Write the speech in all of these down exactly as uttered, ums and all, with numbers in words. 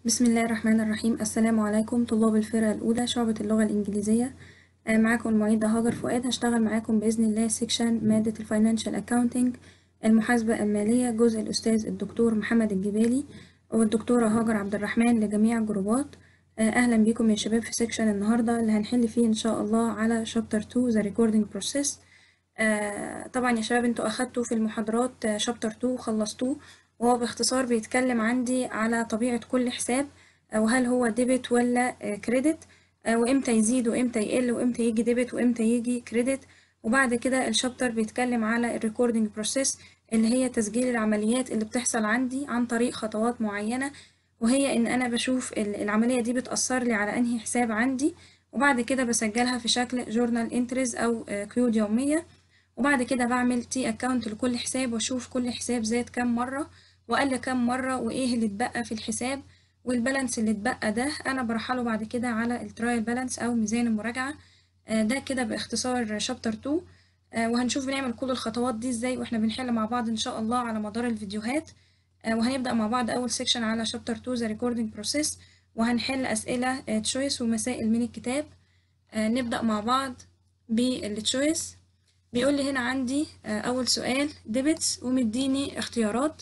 بسم الله الرحمن الرحيم. السلام عليكم طلاب الفرقة الأولى شعبة اللغة الإنجليزية. آه، معاكم المعيدة هاجر فؤاد. هشتغل معاكم بإذن الله سيكشن مادة الفاينانشال أكاونتنج المحاسبة المالية، جزء الأستاذ الدكتور محمد الجبالي والدكتورة هاجر عبد الرحمن لجميع الجروبات. آه، أهلا بكم يا شباب في سيكشن النهاردة اللي هنحل فيه إن شاء الله على شابتر اتنين The Recording Process. آه، طبعا يا شباب انتوا أخدتوا في المحاضرات شابتر اتنين وخلصتوه، وهو باختصار بيتكلم عندي على طبيعة كل حساب، وهل هو ديبت ولا كريدت، وامتى يزيد وامتى يقل وامتى يجي ديبت وامتى يجي كريدت. وبعد كده الشابتر بيتكلم على الريكوردنج بروسيس اللي هي تسجيل العمليات اللي بتحصل عندي عن طريق خطوات معينة، وهي ان انا بشوف العملية دي بتأثر لي على انهي حساب عندي، وبعد كده بسجلها في شكل جورنال انتريز او قيود يومية. وبعد كده بعمل تي اكاونت لكل حساب واشوف كل حساب زاد كام مرة وقل كام مرة وايه اللي اتبقى في الحساب، والبالانس اللي اتبقى ده انا برحله بعد كده على الترايل بالانس او ميزان المراجعة. ده كده باختصار شابتر اتنين، وهنشوف بنعمل كل الخطوات دي ازاي واحنا بنحل مع بعض ان شاء الله على مدار الفيديوهات. وهنبدأ مع بعض اول سيكشن على شابتر اتنين The Recording Process، وهنحل اسئلة تشويس ومسائل من الكتاب. نبدأ مع بعض بالتشويس. بيقول لي هنا عندي أول سؤال ديبتس ومديني اختيارات.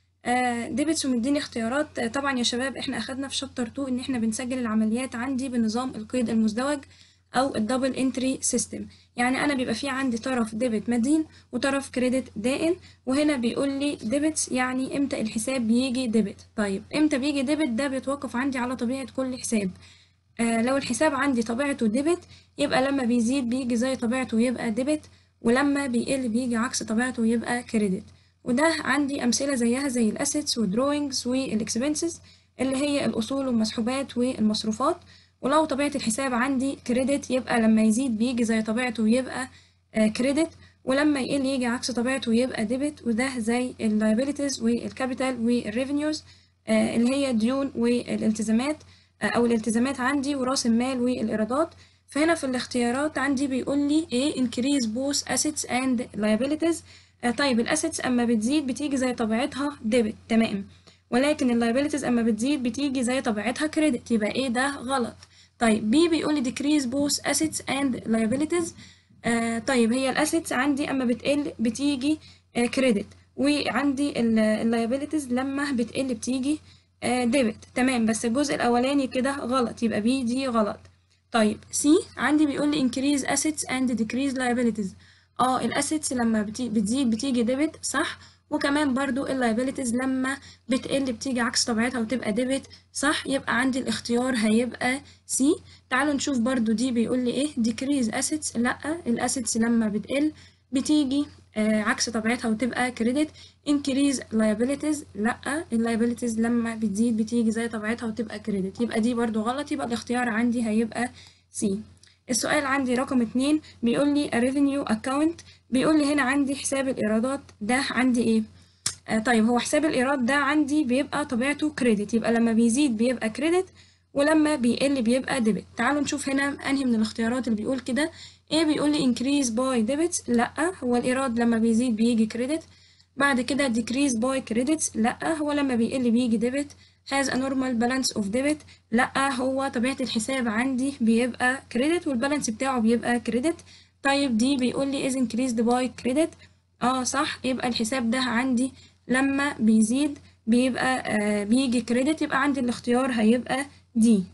ديبتس ومديني اختيارات. طبعا يا شباب احنا أخدنا في شابتر اتنين إن احنا بنسجل العمليات عندي بنظام القيد المزدوج أو الدبل انتري سيستم. يعني أنا بيبقى في عندي طرف ديبت مدين وطرف كريدت دائن، وهنا بيقول لي ديبتس يعني إمتى الحساب بيجي ديبت. طيب إمتى بيجي ديبت ده بيتوقف عندي على طبيعة كل حساب. آه لو الحساب عندي طبيعته ديبت يبقى لما بيزيد بيجي زي طبيعته يبقى ديبت، ولما بيقل بيجي عكس طبيعته يبقى كريدت. وده عندي أمثلة زيها زي الأسيتس والدروينجز والإكسبنسز اللي هي الأصول والمسحوبات والمصروفات. ولو طبيعة الحساب عندي كريدت يبقى لما يزيد بيجي زي طبيعته يبقى كريدت، ولما يقل يجي عكس طبيعته يبقى ديبت. وده زي اللايبيليتيز والكابيتال والريفينيوز اللي هي ديون والالتزامات أو الالتزامات عندي وراس المال والإيرادات. فهنا في الاختيارات عندي بيقول لي ايه increase both assets and liabilities. آه طيب الاسيتس اما بتزيد بتيجي زي طبيعتها ديبت، تمام، ولكن اللايبيليتيز اما بتزيد بتيجي زي طبيعتها كريدت، يبقى ايه ده غلط. طيب بي بيقول لي decrease both assets and liabilities. آه طيب هي الاسيتس عندي اما بتقل بتيجي آه كريدت، وعندي اللايبيليتيز لما بتقل بتيجي آه ديبت، تمام، بس الجزء الاولاني كده غلط يبقى بي دي غلط. طيب سي عندي بيقول لي increase assets and decrease liabilities. اه الاسيتس لما بتي بتزيد بتيجي ديبت، صح، وكمان برضو اللايبيليتيز لما بتقل بتيجي عكس طبيعتها وتبقى ديبت، صح، يبقى عندي الاختيار هيبقى سي. تعالوا نشوف برضو دي بيقول لي ايه decrease assets. لا، الاسيتس لما بتقل بتيجي آه عكس طبيعتها وتبقى كريدت. increase liabilities، لا، اللايبيليتيز لما بتزيد بتيجي زي طبيعتها وتبقى كريدت، يبقى دي برضو غلط، يبقى الاختيار عندي هيبقى سي. السؤال عندي رقم اتنين بيقول لي a revenue account. بيقول لي هنا عندي حساب الإيرادات ده عندي ايه؟ آه طيب هو حساب الإيراد ده عندي بيبقى طبيعته كريدت، يبقى لما بيزيد بيبقى كريدت ولما بيقل بيبقى ديبت. تعالوا نشوف هنا انهي من الاختيارات اللي بيقول كده. ايه بيقول لي increase by debits، لا، هو الإيراد لما بيزيد بيجي كريدت. بعد كده decrease by credits، لا، هو لما بيقل بيجي debit. has a normal balance of debit، لا، هو طبيعة الحساب عندي بيبقى credit والبالانس بتاعه بيبقى credit. طيب دي بيقول لي is increased by credit، اه صح، يبقى الحساب ده عندي لما بيزيد بيبقى آه بيجي credit، يبقى عندي الاختيار هيبقى دي.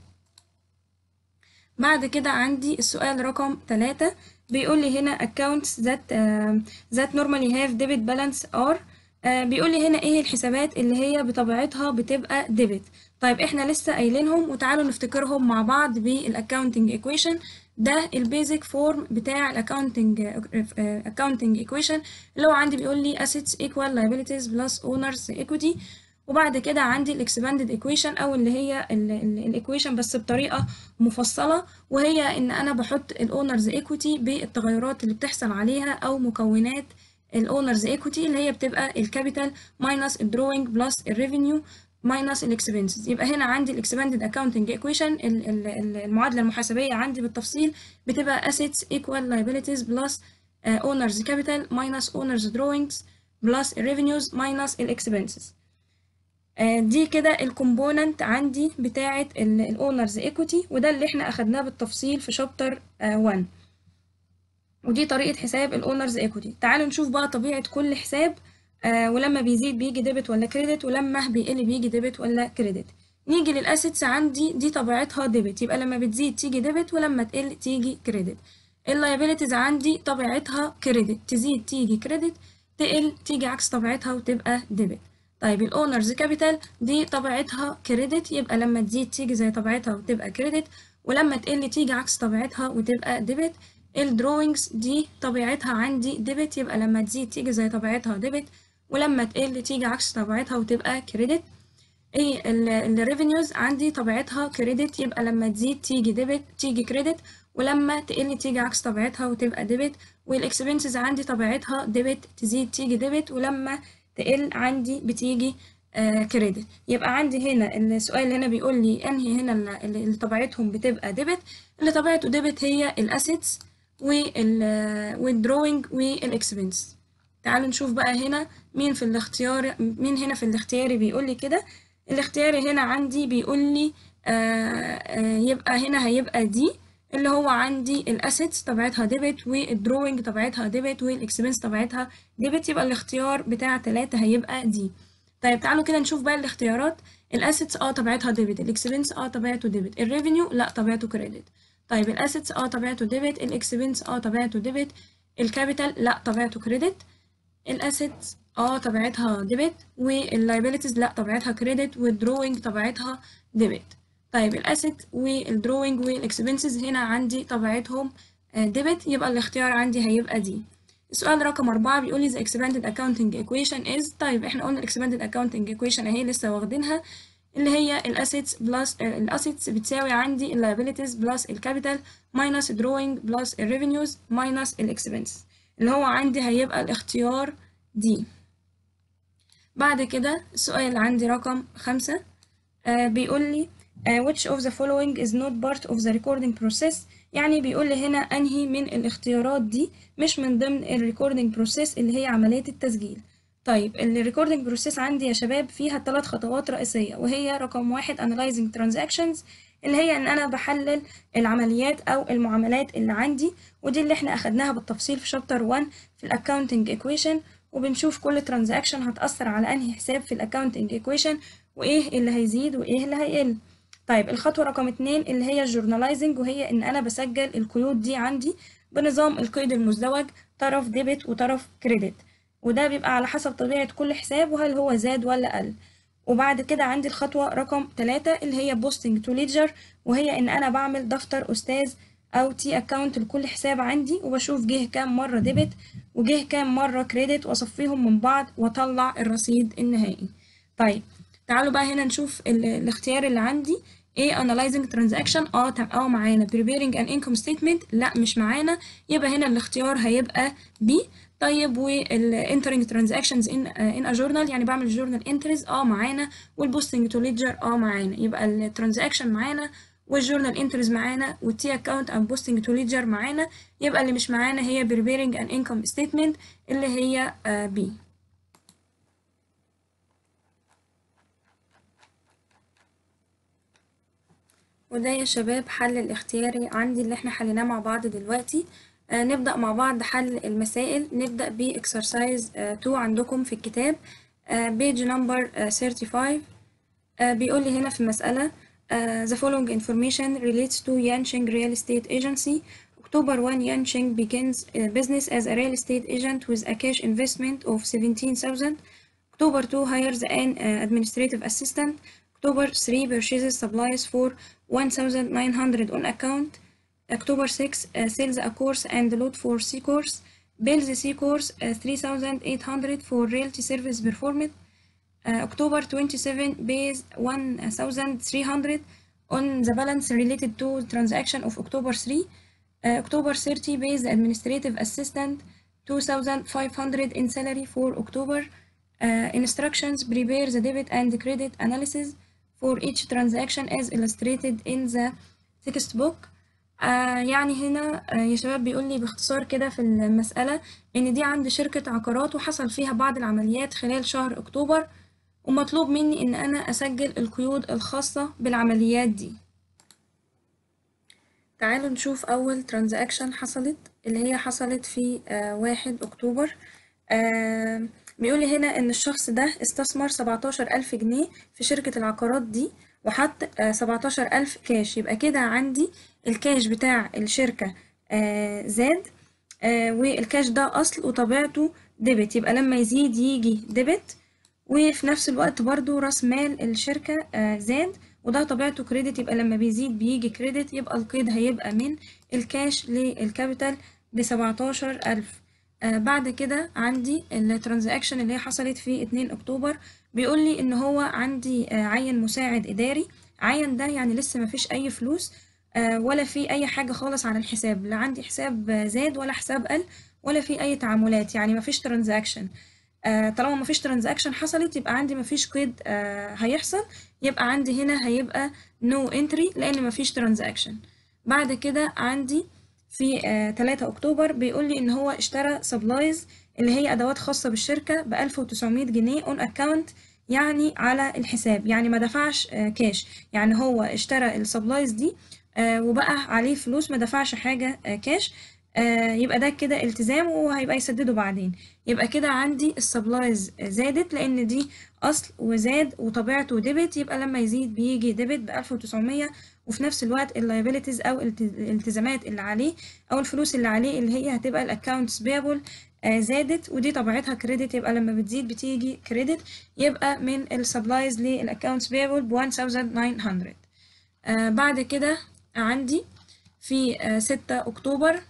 بعد كده عندي السؤال رقم ثلاثة بيقول لي هنا accounts that uh, that normally have debit balance are. uh, بيقول لي هنا ايه الحسابات اللي هي بطبيعتها بتبقى debit. طيب احنا لسه قايلينهم وتعالوا نفتكرهم مع بعض بالاكاونتنج ايكويشن. ده البيزك فورم بتاع الاكاونتنج اكاونتنج ايكويشن اللي هو عندي بيقول لي assets equal liabilities plus owners equity. وبعد كده عندي الاكسباندد ايكويشن او اللي هي الايكويشن بس بطريقه مفصله، وهي ان انا بحط الاونرز ايكويتي بالتغيرات اللي بتحصل عليها او مكونات الاونرز ايكويتي اللي هي بتبقى الكابيتال ماينس الدروينج بلس الريفينيو ماينس الاكسبنسز. يبقى هنا عندي الاكسباندد اكاونتنج ايكويشن المعادله المحاسبيه عندي بالتفصيل بتبقى assets equal liabilities plus uh, owners capital minus owners drawings plus revenues minus الاكسبنسز. آه، دي كده الكومبوننت عندي بتاعة الاونرز ايكوتي، وده اللي احنا اخدناه بالتفصيل في شابتر واحد، ودي طريقة حساب الاونرز ايكوتي. تعالوا نشوف بقى طبيعة كل حساب، آه ولما بيزيد بيجي ديبت ولا كريدت، ولما بيقل بيجي ديبت ولا كريدت. نيجي للاسيتس، عندي دي طبيعتها ديبت، يبقى لما بتزيد تيجي ديبت ولما تقل تيجي كريدت. اللايبيليتيز عندي طبيعتها كريدت، تزيد تيجي كريدت، تقل تيجي عكس طبيعتها وتبقى ديبت. طيب الاونرز كابيتال دي طبيعتها كريدت، يبقى لما تزيد تيجي زي طبيعتها وتبقى كريدت، ولما تقل تيجي عكس طبيعتها وتبقى ديبت. الدروينجز دي طبيعتها عندي ديبت، يبقى لما تزيد تيجي زي طبيعتها ديبت، ولما تقل تيجي عكس طبيعتها وتبقى كريدت. ايه الريفينيوز عندي طبيعتها كريدت، يبقى لما تزيد تيجي ديبت تيجي كريدت، ولما تقل تيجي عكس طبيعتها وتبقى ديبت. والاكسبنسز عندي طبيعتها ديبت، تزيد تيجي ديبت، ولما تقل عندي بتيجي آه كريدت. يبقى عندي هنا السؤال اللي هنا بيقول لي انهي هنا اللي اللي طبيعتهم بتبقى ديبت. اللي طبيعته ديبت هي الاسيتس والدروينج والاكسبنس. تعالوا نشوف بقى هنا مين في الاختيار، مين هنا في الاختياري بيقول لي كده. الاختياري هنا عندي بيقول لي آه آه يبقى هنا هيبقى دي، اللي هو عندي الاسيتس طبيعتها ديبت، والدروينج طبيعتها ديبت، والاكسبنس طبيعتها ديبت، يبقى الاختيار بتاع تلاتة هيبقى دي. طيب تعالوا كده نشوف بقى الاختيارات. الاسيتس اه طبيعتها ديبت، الاكسبنس اه طبيعته ديبت، الريفينيو لا طبيعته كريدت. طيب الاسيتس اه طبيعته ديبت، الاكسبنس اه طبيعته ديبت، الكابيتال لا طبيعته كريدت. الاسيتس اه طبيعتها ديبت، واللايبيليتيز لا طبيعتها كريدت، والدروينج طبيعتها ديبت. طيب الاسيت والدروينج والاكسبنسز هنا عندي طبيعتهم ديبت، يبقى الاختيار عندي هيبقى دي. السؤال رقم أربعة بيقول لي the expanded accounting equation is. طيب احنا قلنا expanded accounting equation اهي لسه واخدينها، اللي هي الاسيتس بلس الاسيتس بتساوي عندي اللايبيليتيز بلس الكابيتال ماينس دروينج بلس الريفينيوز ماينس الاكسبنس، اللي هو عندي هيبقى الاختيار دي. بعد كده السؤال عندي رقم خمسة، آه بيقول لي آه which of the following is not part of the recording process. يعني بيقول لي هنا أنهي من الاختيارات دي مش من ضمن ال recording process اللي هي عملية التسجيل. طيب ال recording process عندي يا شباب فيها ثلاث خطوات رئيسية، وهي رقم واحد analyzing transactions، اللي هي إن أنا بحلل العمليات أو المعاملات اللي عندي، ودي اللي احنا أخدناها بالتفصيل في شابتر واحد في ال accounting equation، وبنشوف كل transaction هتأثر على أنهي حساب في ال accounting equation، وايه اللي هيزيد وايه اللي هيقل. طيب الخطوة رقم اتنين اللي هي الجورناليزنج، وهي ان انا بسجل القيود دي عندي بنظام القيد المزدوج، طرف ديبت وطرف كريدت، وده بيبقى على حسب طبيعة كل حساب وهل هو زاد ولا قل. وبعد كده عندي الخطوة رقم تلاتة اللي هي بوستنج تو ليدجر، وهي ان انا بعمل دفتر استاذ او تي اكاونت لكل حساب عندي، وبشوف جه كام مرة ديبت وجه كام مرة كريدت، واصفيهم من بعض واطلع الرصيد النهائي. طيب تعالوا بقى هنا نشوف الاختيار اللي عندي ايه. analyzing transaction اه اه معانا. preparing an income statement لا مش معانا، يبقى هنا الاختيار هيبقى B. طيب وال entering transactions in uh, in a journal، يعني بعمل journal entries اه معانا، والبوستنج تو ليدجر اه معانا، يبقى ال transaction معانا والجورنال entries معانا والتي account and posting to ledger معانا، يبقى اللي مش معانا هي preparing an income statement اللي هي uh, B. وده يا شباب حل الاختياري عندي اللي احنا حليناه مع بعض دلوقتي. آه نبدأ مع بعض حل المسائل. نبدأ ب exercise آه اتنين عندكم في الكتاب، آه page number آه خمسة وثلاثين. آه بيقول لي هنا في المسألة آه the following information relates to Yancheng Real Estate Agency. October first Yancheng begins uh, business as a real estate agent with a cash investment of seventeen thousand. October two hires an uh, administrative assistant. October three purchases supplies for one thousand nine hundred on account. October six uh, sells a course and load for C course. Bills C course uh, three thousand eight hundred for realty service performed. Uh, October twenty-seventh pays one thousand three hundred on the balance related to transaction of October three. Uh, October thirtieth pays the administrative assistant two thousand five hundred in salary for October. Uh, instructions prepare the debit and credit analysis for each transaction as illustrated in the textbook. آه يعني هنا آه يا شباب بيقول لي باختصار كده في المسألة إن دي عند شركة عقارات وحصل فيها بعض العمليات خلال شهر أكتوبر، ومطلوب مني إن أنا أسجل القيود الخاصة بالعمليات دي. تعالوا نشوف أول ترانزاكشن حصلت اللي هي حصلت في آه واحد أكتوبر. آه بيقولي هنا إن الشخص ده استثمر سبعتاشر ألف جنيه في شركة العقارات دي وحط آه سبعتاشر ألف كاش، يبقى كده عندي الكاش بتاع الشركة آه زاد، آه والكاش ده أصل وطبيعته ديبت، يبقى لما يزيد يجي ديبت، وفي نفس الوقت برضو راس مال الشركة آه زاد وده طبيعته كريدت، يبقى لما بيزيد بيجي كريدت، يبقى القيد هيبقى من الكاش للكابيتال بسبعتاشر ألف. آه بعد كده عندي الترانزاكشن اللي هي حصلت في اتنين أكتوبر، بيقول لي إن هو عندي آه عين مساعد إداري. عين ده يعني لسه مفيش أي فلوس آه ولا في أي حاجة خالص على الحساب، لا عندي حساب زاد ولا حساب قل ولا في أي تعاملات، يعني مفيش ترانزاكشن. آه طالما مفيش ترانزاكشن حصلت يبقى عندي مفيش قيد آه هيحصل، يبقى عندي هنا هيبقى no entry لأن مفيش ترانزاكشن. بعد كده عندي في آه تلاتة أكتوبر بيقول لي إن هو اشترى سبلايز اللي هي أدوات خاصة بالشركة بألف وتسعمية جنيه on account، يعني على الحساب، يعني ما دفعش آه كاش، يعني هو اشترى السبلايز دي آه وبقى عليه فلوس، ما دفعش حاجة آه كاش. آه يبقى ده كده التزام وهيبقى يسدده بعدين. يبقى كده عندي السبلايز زادت لأن دي أصل وزاد وطبيعته ديبت، يبقى لما يزيد بيجي ديبت بألف وتسعمية، وفي نفس الوقت اللايبيليتيز أو الالتزامات اللي عليه أو الفلوس اللي عليه اللي هي هتبقى الأكاونتس بيبل آه زادت ودي طبيعتها كريدت، يبقى لما بتزيد بتيجي كريدت، يبقى من السبلايز للأكاونتس بيبل ب ألف وتسعمية. آه بعد كده عندي في آه ستة أكتوبر،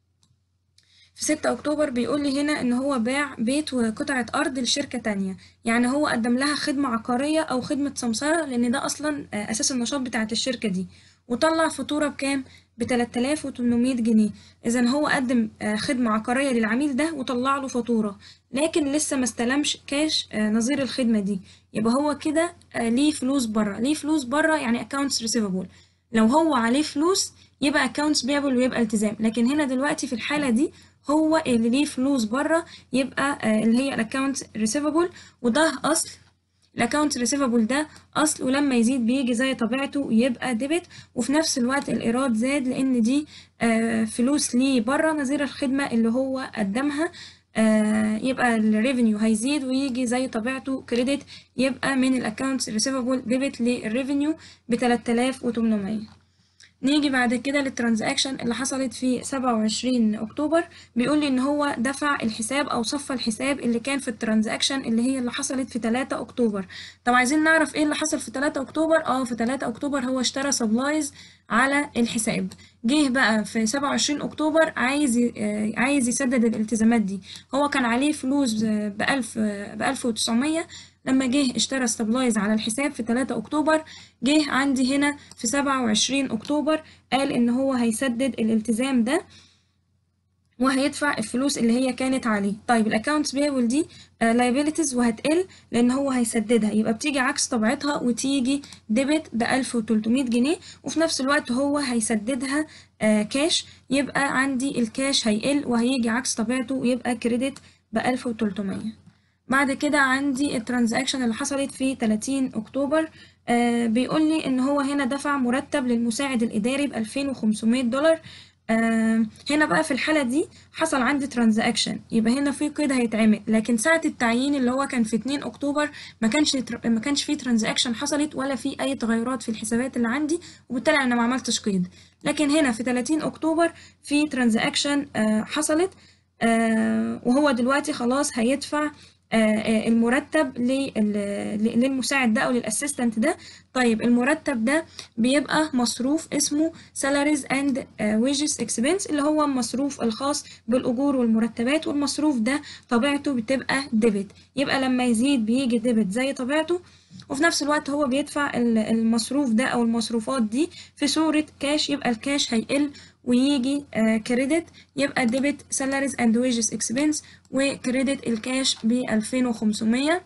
في ستة أكتوبر بيقول لي هنا إن هو باع بيت وقطعة أرض لشركة تانية، يعني هو قدم لها خدمة عقارية أو خدمة سمسرة لأن ده أصلا أساس النشاط بتاعة الشركة دي، وطلع فاتورة بكام؟ بتلات آلاف وتمنمية جنيه. إذا هو قدم خدمة عقارية للعميل ده وطلع له فاتورة، لكن لسه ما استلمش كاش نظير الخدمة دي، يبقى هو كده ليه فلوس بره. ليه فلوس بره يعني accounts receivable. لو هو عليه فلوس يبقى accounts payable ويبقى التزام، لكن هنا دلوقتي في الحالة دي هو اللي ليه فلوس بره، يبقى اللي هي الاكونت ريسيفبل، وده اصل. الاكونت ريسيفبل ده اصل ولما يزيد بيجي زي طبيعته يبقى ديبت، وفي نفس الوقت الايراد زاد لان دي فلوس ليه بره نظير الخدمه اللي هو قدمها، يبقى الريفينيو هيزيد ويجي زي طبيعته كريدت، يبقى من الاكونت ريسيفبل ديبت للريفينيو ب تلات آلاف وتمنمية. نيجي بعد كده للترانزاكشن اللي حصلت في سبعة وعشرين أكتوبر، بيقول لي إن هو دفع الحساب أو صفى الحساب اللي كان في الترانزاكشن اللي هي اللي حصلت في تلاتة أكتوبر. طب عايزين نعرف إيه اللي حصل في تلاتة أكتوبر؟ آه في تلاتة أكتوبر هو اشترى سبلايز على الحساب. جه بقى في سبعة وعشرين أكتوبر عايز عايز يسدد الالتزامات دي، هو كان عليه فلوس بألف بألف وتسعمية، لما جه اشترى السبلايز على الحساب في تلاتة أكتوبر، جه عندي هنا في سبعة وعشرين أكتوبر قال إن هو هيسدد الالتزام ده وهيدفع الفلوس اللي هي كانت عليه. طيب الاكونتس بيبل دي liabilities وهتقل لان هو هيسددها، يبقى بتيجي عكس طبيعتها وتيجي ديبت ب ألف وتلتمية جنيه، وفي نفس الوقت هو هيسددها كاش، يبقى عندي الكاش هيقل وهيجي عكس طبيعته ويبقى كريدت ب ألف وتلتمية. بعد كده عندي الترانزاكشن اللي حصلت في تلاتين أكتوبر، آه بيقول لي إن هو هنا دفع مرتب للمساعد الإداري ب ألفين وخمسمية دولار. آه هنا بقى في الحالة دي حصل عندي ترانزاكشن، يبقى هنا في قيد هيتعمل، لكن ساعة التعيين اللي هو كان في اتنين أكتوبر ما كانش ما كانش فيه ترانزاكشن حصلت ولا في أي تغيرات في الحسابات اللي عندي، وبالتالي أنا ما عملتش قيد. لكن هنا في تلاتين أكتوبر في ترانزاكشن آه حصلت، آه وهو دلوقتي خلاص هيدفع المرتب للمساعد ده او للاسيستنت ده. طيب المرتب ده بيبقى مصروف اسمه salaries and wages expense اللي هو المصروف الخاص بالاجور والمرتبات، والمصروف ده طبيعته بتبقى ديبت، يبقى لما يزيد بيجي ديبت زي طبيعته، وفي نفس الوقت هو بيدفع المصروف ده او المصروفات دي في صورة كاش، يبقى الكاش هيقل ويجي كريدت، يبقى ديبت salaries and wages expense وكريدت الكاش ب ألفين وخمسمية.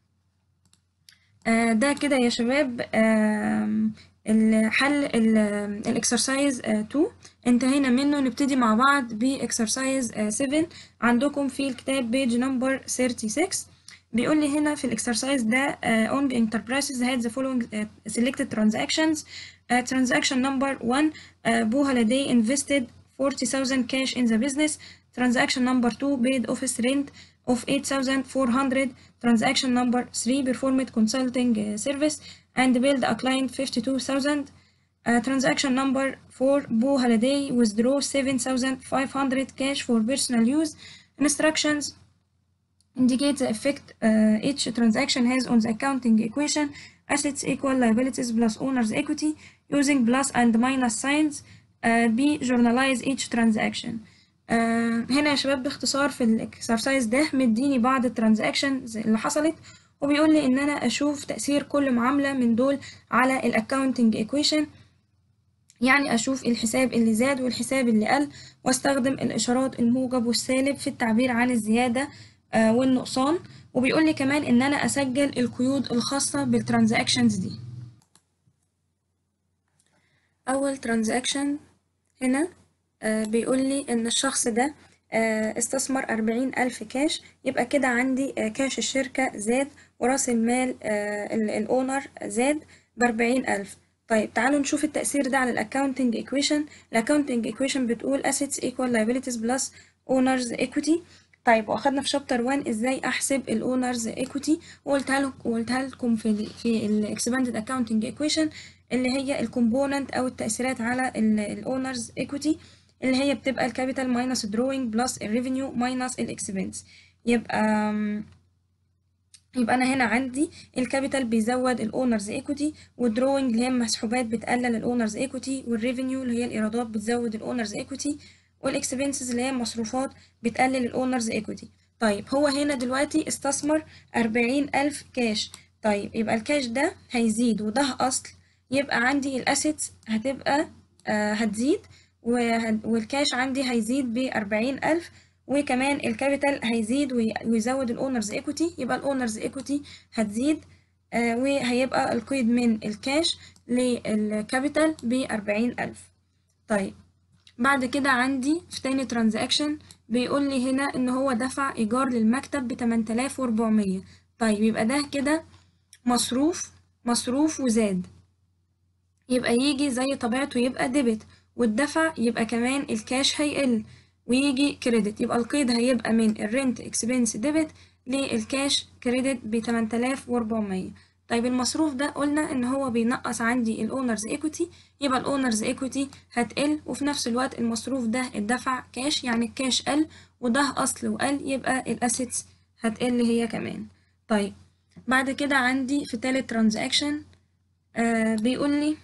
ده كده يا شباب الحل الاكسرسايز اتنين انتهينا منه. نبتدي مع بعض باكسرسايز سبعة عندكم في الكتاب بيج نمبر ستة وثلاثين. بيقول لي هنا في الاكسرسايز ده uh, Ong Enterprises had the following uh, selected transactions. uh, transaction number one, uh, Boo Holiday invested forty thousand cash in the business. Transaction number two, paid office rent of eight thousand four hundred. Transaction number three, performed consulting uh, service and billed a client fifty-two thousand. Uh, transaction number four, Boo Holiday withdraw seven thousand five hundred cash for personal use. Instructions indicate the effect uh, each transaction has on the accounting equation. Assets equal liabilities plus owner's equity using plus and minus signs. uh, B. Journalize each transaction. uh, هنا يا شباب باختصار في الاكسرسايز ده مديني بعض الترانزاكشنز اللي حصلت، وبيقول لي ان انا اشوف تأثير كل معاملة من دول على الاكاونتنج equation. يعني أشوف الحساب اللي زاد والحساب اللي قل، واستخدم الإشارات الموجب والسالب في التعبير عن الزيادة والنقصان. وبيقول لي كمان إن أنا أسجل القيود الخاصة بالترانزاكشنز دي. أول ترانزاكشن هنا بيقول لي إن الشخص ده استثمر أربعين ألف كاش، يبقى كده عندي كاش الشركة زاد ورأس المال الأونر زاد بأربعين ألف. طيب تعالوا نشوف التأثير ده على الأكاونتنج إيكويشن. الأكاونتنج إيكويشن بتقول assets equal liabilities plus owners equity. طيب واخدنا في شابتر واحد ازاي احسب الاونرز ايكويتي، وقلتها لكم وقلتها لكم في ال في الاكسباندد اكاونتنج ايكويشن اللي هي الكومبوننت او التأثيرات على الاونرز ايكويتي، اللي هي بتبقى الكابيتال ماينس دروينج بلس الريفينيو ماينس الاكسبنس. يبقى يبقى انا هنا عندي الكابيتال بيزود الاونرز ايكويتي، والدروينج اللي هي المسحوبات بتقلل الاونرز ايكويتي، والريفينيو اللي هي الايرادات بتزود الاونرز ايكويتي، والاكسبنسز اللي هي المصروفات بتقلل الاونرز ايكويتي. طيب هو هنا دلوقتي استثمر أربعين ألف كاش. طيب يبقى الكاش ده هيزيد وده اصل، يبقى عندي الاسيتس هتبقى آه هتزيد، والكاش عندي هيزيد بأربعين ألف، وكمان الكابيتال هيزيد ويزود الاونرز ايكويتي، يبقى الاونرز ايكويتي هتزيد آه وهيبقى القيد من الكاش للكابيتال بأربعين ألف. طيب بعد كده عندي في تاني ترانزاكشن بيقول لي هنا ان هو دفع ايجار للمكتب بتمن تلاف واربعمية. طيب يبقى ده كده مصروف مصروف وزاد، يبقى يجي زي طبيعته يبقى ديبت، والدفع يبقى كمان الكاش هيقل ويجي كريدت، يبقى القيد هيبقى من الرنت اكسبنس ديبت للكاش كريدت بتمن تلاف واربعمية. طيب المصروف ده قلنا ان هو بينقص عندي الاونرز ايكويتي، يبقى الاونرز ايكويتي هتقل، وفي نفس الوقت المصروف ده الدفع كاش يعني الكاش قل وده اصل وقل، يبقى الاسيتس هتقل هي كمان. طيب بعد كده عندي في تالت ترانزاكشن آه بيقول لي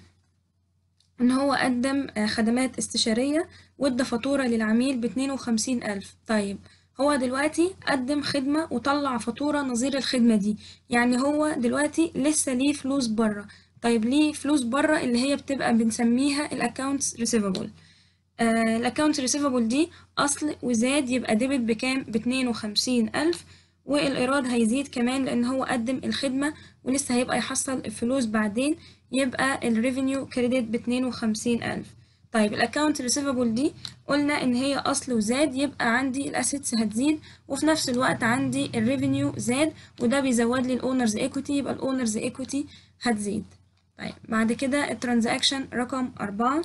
ان هو قدم خدمات استشارية وادى فاتورة للعميل باتنين وخمسين ألف. طيب هو دلوقتي قدم خدمة وطلع فاتورة نظير الخدمة دي، يعني هو دلوقتي لسه ليه فلوس بره. طيب ليه فلوس بره اللي هي بتبقى بنسميها الاكاونتس ريسيفبل. الاكاونتس ريسيفبل دي اصل وزاد، يبقى ديبت بكام؟ باتنين وخمسين ألف، والايراد هيزيد كمان لان هو قدم الخدمة ولسه هيبقى يحصل الفلوس بعدين، يبقى الريفينيو كريدت باتنين وخمسين ألف. طيب الاكونت ريسيفبل دي قلنا ان هي اصل وزاد، يبقى عندي الاسيتس هتزيد وفي نفس الوقت عندي الريفينيو زاد وده بيزود لي الاونرز ايكويتي، يبقى الاونرز ايكويتي هتزيد. طيب بعد كده الترانزاكشن رقم أربعة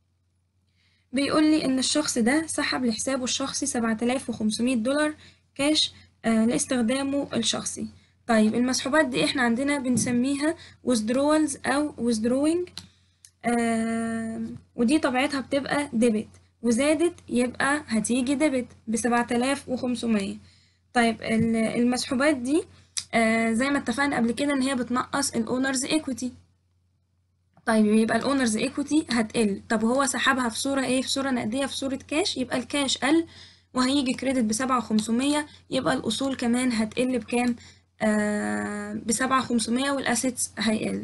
بيقول لي ان الشخص ده سحب لحسابه الشخصي سبعة آلاف وخمسمية دولار كاش آه لاستخدامه الشخصي. طيب المسحوبات دي احنا عندنا بنسميها withdrawals او withdrawing، آه ودي طبيعتها بتبقى ديبت، وزادت يبقى هتيجي ديبت بسبعة آلاف وخمسمية. طيب المسحوبات دي آه زي ما اتفقنا قبل كده ان هي بتنقص الاونرز ايكويتي. طيب يبقى الاونرز ايكويتي هتقل. طب هو سحبها في صورة ايه؟ في صورة نقدية، في صورة كاش، يبقى الكاش قل وهيجي كريدت بسبعة وخمسمية، يبقى الأصول كمان هتقل بكام؟ آه بسبعة وخمسمية، والأسيتس هيقل.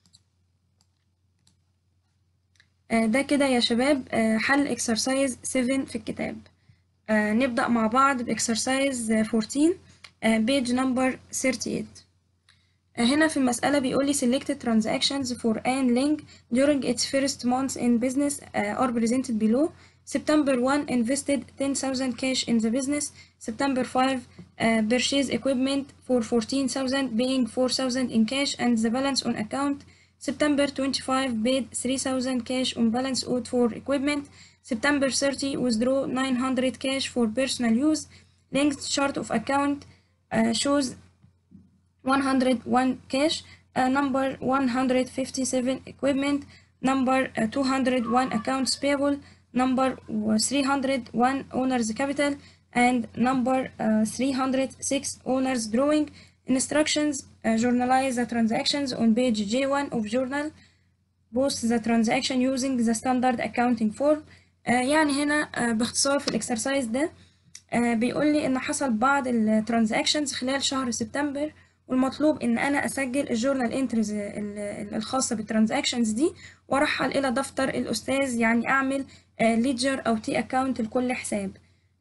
آه ده كده يا شباب آه حل اكسرسايز سبعة في الكتاب. آه نبدأ مع بعض باكسرسايز أربعتاشر بيج نمبر تمانية وتلاتين. هنا في المسألة بيقول لي selected transactions for Ann Ling during its first months in business are presented below. September one invested ten thousand cash in the business. September five uh, purchased equipment for fourteen thousand, paying four thousand in cash and the balance on account. September twenty-five paid three thousand cash on balance owed for equipment. September thirty withdraw nine hundred cash for personal use. Linked chart of account uh, shows one hundred one cash, uh, number one hundred fifty-seven equipment, number uh, two hundred one accounts payable, number three hundred one owner's capital, and number uh, three hundred six owner's drawing. Instructions: uh, journalize the transactions on page J one of journal. Post the transaction using the standard accounting form. uh, يعني هنا uh, باختصار في الاكسرسايز ده uh, بيقول لي ان حصل بعض الترانزاكشنز خلال شهر سبتمبر، والمطلوب ان انا اسجل الجورنال انتريز الخاصه بالترانزاكشنز دي وارحل الى دفتر الاستاذ، يعني اعمل ليدجر او تي اكاونت لكل حساب.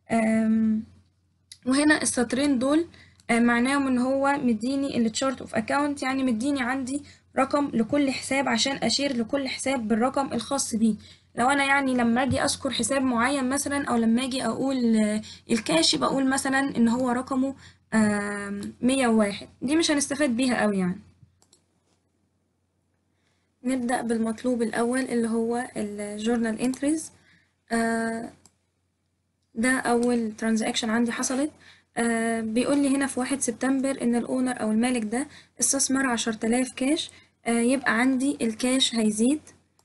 وهنا السطرين دول معناهم ان هو مديني التشارت اوف اكاونت، يعني مديني عندي رقم لكل حساب عشان اشير لكل حساب بالرقم الخاص بيه. لو انا يعني لما اجي اذكر حساب معين مثلا، او لما اجي اقول الكاش بقول مثلا ان هو رقمه مية وواحد، دي مش هنستفاد بيها قوي يعني. نبدأ بالمطلوب الأول اللي هو الجورنال انتريز. ده أول ترانزاكشن عندي حصلت. آه بيقول لي هنا في واحد سبتمبر إن الأونر أو المالك ده استثمر عشرة آلاف كاش. آه يبقى عندي الكاش هيزيد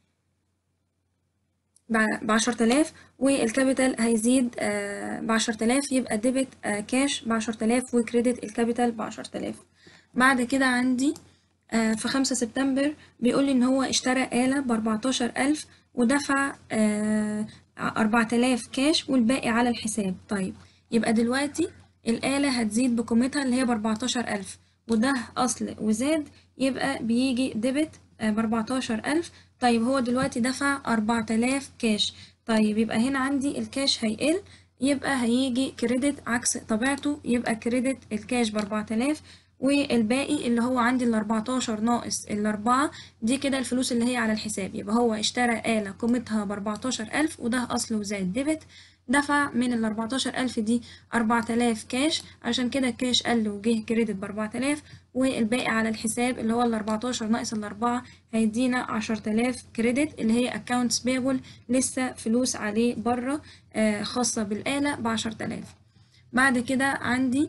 بعشرة آلاف، والكابيتال هيزيد آه بعشرة آلاف، يبقى ديبت آه كاش بعشرة آلاف وكريدت الكابيتال بعشرة آلاف. بعد كده عندي آه في خمسة سبتمبر بيقول لي إن هو اشترى آلة بأربعتاشر ألف ودفع آه أربعة آلاف كاش والباقي على الحساب. طيب يبقى دلوقتي الآلة هتزيد بقيمتها اللي هي بأربعتاشر ألف، وده أصل وزاد، يبقى بيجي ديبت بأربعتاشر ألف. طيب هو دلوقتي دفع أربعة آلاف كاش، طيب يبقى هنا عندي الكاش هيقل، يبقى هيجي كريدت عكس طبيعته، يبقى كريدت الكاش بأربعة آلاف، والباقي اللي هو عندي الأربعتاشر ناقص الأربعة دي كده الفلوس اللي هي على الحساب. يبقى هو اشترى آلة قيمتها بأربعتاشر ألف وده أصل وزاد ديبت، دفع من الأربعتاشر ألف دي أربعة آلاف كاش، عشان كده الكاش قل وجه كريدت بأربعة آلاف، والباقي على الحساب اللي هو الأربعتاشر ناقص الأربعة هيدينا عشرة آلاف كريدت اللي هي accounts payable، لسه فلوس عليه بره آه خاصة بالآلة بعشرة آلاف. بعد كده عندي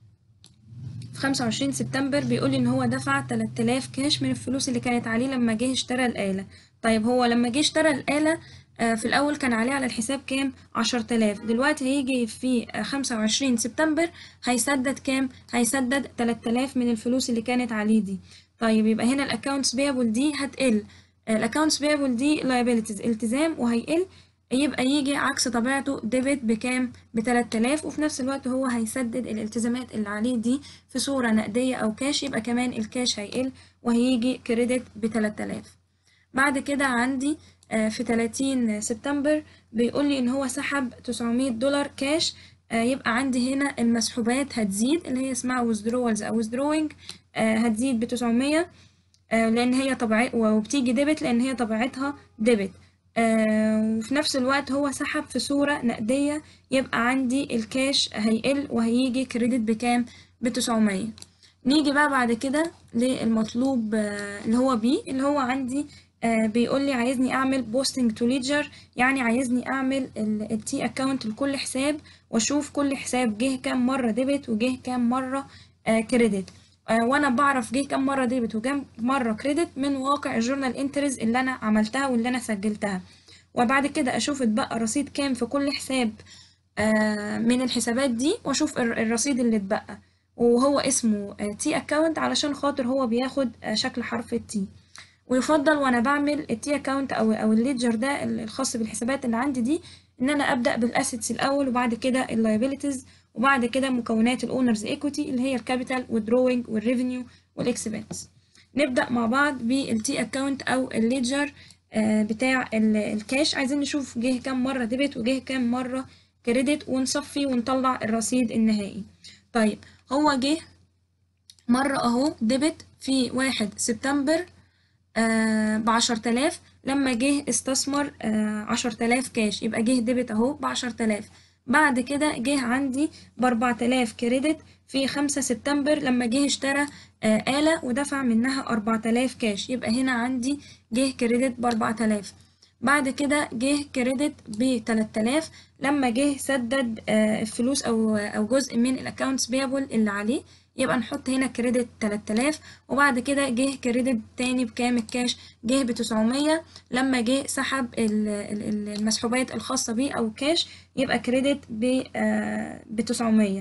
في خمسة وعشرين سبتمبر بيقول ان هو دفع تلات آلاف كاش من الفلوس اللي كانت عليه لما جه اشترى الآلة. طيب هو لما جه اشترى الآلة في الأول كان عليه على الحساب كام؟ عشرة آلاف، دلوقتي هيجي في خمسة وعشرين سبتمبر هيسدد كام؟ هيسدد تلات آلاف من الفلوس اللي كانت عليه دي. طيب يبقى هنا الأكاونتس بيبل دي هتقل، الأكاونتس بيبل دي liabilities التزام وهيقل، يبقى يجي عكس طبيعته ديبت بكام؟ بتلات آلاف، وفي نفس الوقت هو هيسدد الالتزامات اللي عليه دي في صورة نقدية أو كاش، يبقى كمان الكاش هيقل وهيجي كريدت بتلات آلاف. بعد كده عندي في تلاتين سبتمبر بيقول لي إن هو سحب تسعمية دولار كاش، يبقى عندي هنا المسحوبات هتزيد اللي هي اسمها withdrawals أو withdrawing، هتزيد بتسعمية لأن هي طبيعي، وبتيجي ديبت لأن هي طبيعتها ديبت. آه وفي نفس الوقت هو سحب في صورة نقدية، يبقى عندي الكاش هيقل وهيجي كريدت بكام؟ بتسعمية. نيجي بقى بعد كده للمطلوب آه اللي هو بي، اللي هو عندي آه بيقول لي عايزني اعمل بوستنج تو ليدجر، يعني عايزني اعمل التي اكاونت لكل حساب واشوف كل حساب جه كام مرة ديبت وجه كام مرة آه كريدت. آه وانا بعرف جه كام مره ديبت وكام مره كريدت من واقع الجورنال انتريز اللي انا عملتها واللي انا سجلتها، وبعد كده اشوف اتبقى رصيد كام في كل حساب آه من الحسابات دي، واشوف الرصيد اللي اتبقى وهو اسمه تي اكاونت علشان خاطر هو بياخد آه شكل حرف التي. ويفضل وانا بعمل التي اكاونت او او الليدجر ده الخاص بالحسابات اللي عندي دي ان انا ابدا بالاسيتس الاول وبعد كده اللايبيليتيز وبعد كده مكونات الاونرز ايكويتي اللي هي الكابيتال والدروينج والريفينيو والاكسبنس. نبدا مع بعض بالتي اكاونت او الليدجر بتاع الكاش. عايزين نشوف جه كام مره ديبت وجه كام مره كريدت ونصفي ونطلع الرصيد النهائي. طيب هو جه مره اهو ديبت في واحد سبتمبر بعشرة آلاف، لما جه استثمر عشرة آلاف كاش يبقى جه ديبت اهو بعشرة آلاف. بعد كده جه عندي بأربعة آلاف كريدت في خمسة سبتمبر لما جه اشترى آلة ودفع منها أربعة آلاف كاش، يبقى هنا عندي جه كريدت بأربعة آلاف. بعد كده جه كريدت بتلات آلاف لما جه سدد الفلوس أو أو جزء من الأكاونتس بيبل اللي عليه، يبقى نحط هنا كريدت تلات آلاف. وبعد كده جه كريدت تاني بكام الكاش؟ جه بتسعمية لما جه سحب المسحوبات الخاصة بيه أو كاش، يبقى كريدت بتسعمية.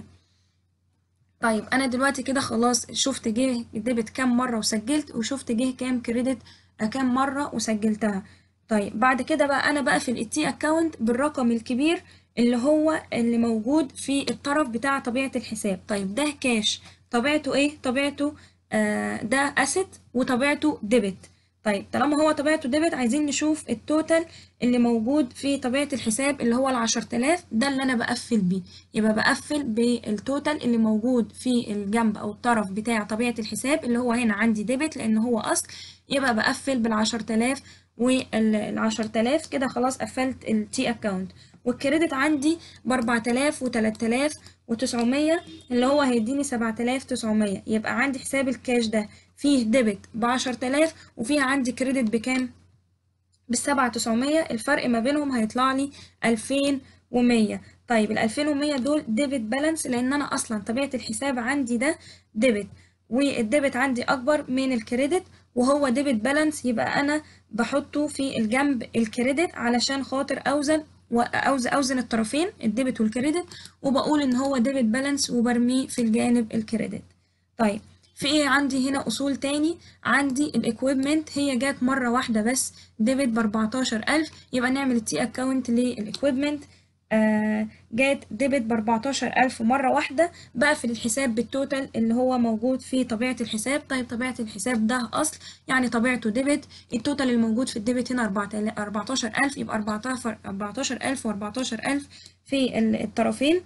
طيب أنا دلوقتي كده خلاص شفت جه ديبت كام مرة وسجلت، وشفت جه كام كريدت كام مرة وسجلتها. طيب بعد كده بقى أنا بقفل التي أكاونت بالرقم الكبير اللي هو اللي موجود في الطرف بتاع طبيعة الحساب. طيب ده كاش، طبيعته إيه؟ طبيعته آه ده أسيت وطبيعته ديبت. طيب طالما هو طبيعته ديبت عايزين نشوف التوتال اللي موجود في طبيعة الحساب اللي هو العشرة آلاف، ده اللي أنا بقفل بيه. يبقى بقفل بالتوتال اللي موجود في الجنب أو الطرف بتاع طبيعة الحساب اللي هو هنا عندي ديبت لأن هو أصل، يبقى بقفل بالعشرة آلاف والعشرة آلاف. كده خلاص قفلت التي أكاونت. والكريدت عندي بأربعة آلاف وتلات آلاف وتسعمية اللي هو هيديني سبعة آلاف تسعمية، يبقى عندي حساب الكاش ده فيه ديبت بعشرة آلاف وفيه عندي كريدت بكام؟ بالسبعة تسعمية. الفرق ما بينهم هيطلع لي ألفين ومية. طيب الألفين ومية دول ديبت بالانس لأن أنا أصلا طبيعة الحساب عندي ده ديبت، والديبت عندي أكبر من الكريدت وهو ديبت بالانس، يبقى أنا بحطه في الجنب الكريدت علشان خاطر أوزن وأوزن أوزن الطرفين الديبت والكريدت، وبقول إن هو ديبت بالانس وبرميه في الجانب الكريدت. طيب في ايه عندي هنا اصول تاني؟ عندي الاكويبمنت هي جات مره واحده بس ديبت ب أربعتاشر ألف، يبقى نعمل التي اكونت للاكويبمنت آه جات ديبت ب أربعتاشر ألف مره واحده، بقفل الحساب بالتوتال اللي هو موجود في طبيعه الحساب. طيب طبيعه الحساب ده اصل يعني طبيعته ديبت، التوتال الموجود في الديبت هنا أربعتاشر ألف، يبقى أربعتاشر ألف وأربعتاشر ألف في الطرفين.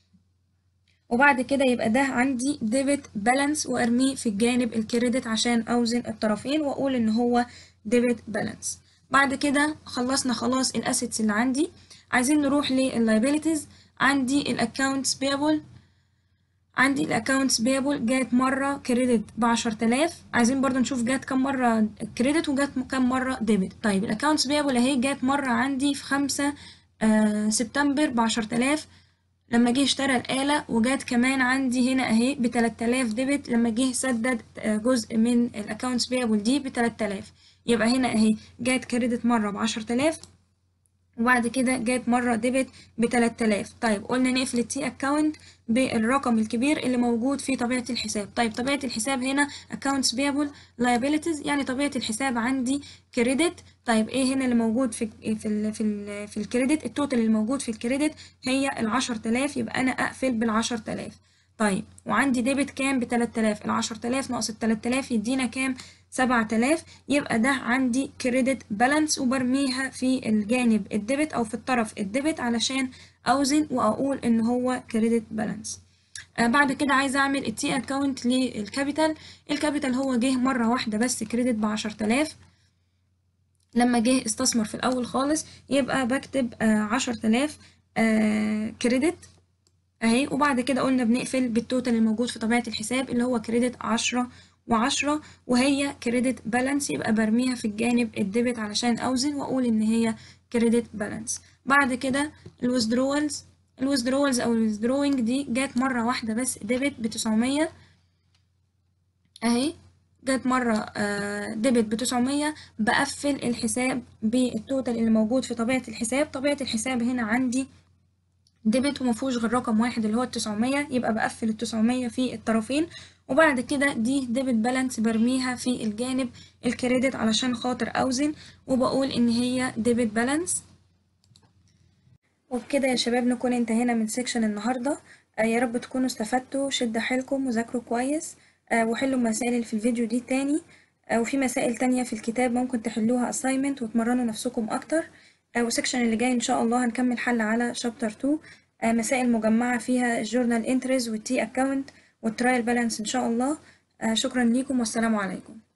وبعد كده يبقى ده عندي ديبت بالانس وارميه في الجانب الكريدت عشان اوزن الطرفين واقول ان هو ديبت بالانس. بعد كده خلصنا خلاص الاسيتس اللي عندي، عايزين نروح لللايبيليتيز. عندي الاكونتس بيبل، عندي الاكونتس بيبل جات مره كريدت ب عشرة آلاف، عايزين برضو نشوف جات كام مره كريدت وجات كام مره ديبت. طيب الاكونتس بيبل اهي جات مره عندي في خمسة آه سبتمبر ب عشرة آلاف لما جه اشترى الآلة، وجات كمان عندي هنا اهي بتلات آلاف ديبت لما جه سدد جزء من الاكونتس بيبل دي بتلات آلاف، يبقى هنا اهي جات كريدت مرة بعشرة آلاف وبعد كده جات مرة ديبت بتلات آلاف. طيب قلنا نقفل التي اكونت بالرقم الكبير اللي موجود في طبيعة الحساب. طيب طبيعة الحساب هنا accounts payable liabilities يعني طبيعة الحساب عندي كريدت. طيب ايه هنا اللي موجود في في ال في ال في الكريدت؟ التوتال اللي موجود في الكريدت هي العشرة آلاف، يبقى انا اقفل بالعشرة آلاف. طيب وعندي ديبت كام؟ بتلات آلاف، العشرة آلاف ناقص التلات آلاف يدينا كام؟ سبعة آلاف، يبقى ده عندي كريدت بالانس وبرميها في الجانب الديبت او في الطرف الديبت علشان اوزن واقول ان هو كريدت بالانس. آه بعد كده عايزه اعمل التي اكونت للكابيتال. الكابيتال هو جه مره واحده بس كريدت ب عشرة آلاف لما جه استثمر في الاول خالص، يبقى بكتب آه عشرة آلاف آه كريدت اهي. وبعد كده قلنا بنقفل بالتوتال الموجود في طبيعة الحساب اللي هو كريدت عشرة وعشرة وهي كريدت بالانس، يبقى برميها في الجانب الديبت علشان اوزن واقول ان هي كريدت بالانس. بعد كده الويزدرولز، الويزدرولز او الويزدروينج دي جات مرة واحدة بس ديبت بتسعمية اهي، جات مرة ديبت بتسعمية، بقفل الحساب بالتوتال اللي موجود في طبيعة الحساب. طبيعة الحساب هنا عندي ديبت ومفيهوش غير رقم واحد اللي هو التسعمية، يبقى بقفل التسعمية في الطرفين. وبعد كده دي ديبت بالانس برميها في الجانب الكريدت علشان خاطر اوزن وبقول ان هي ديبت بالانس. وبكده يا شباب نكون انتهينا من سيكشن النهاردة. آه يا رب تكونوا استفدتوا، شدوا حيلكم وذاكروا كويس آه وحلوا المسائل اللي في الفيديو دي تاني. آه وفي مسائل تانية في الكتاب ممكن تحلوها assignment وتمرنوا نفسكم أكتر. آه وسيكشن اللي جاي إن شاء الله هنكمل حل على شابتر اتنين، آه مسائل مجمعة فيها الجورنال انتريز والتي اكاونت والترايل بالانس إن شاء الله. آه شكرا ليكم والسلام عليكم.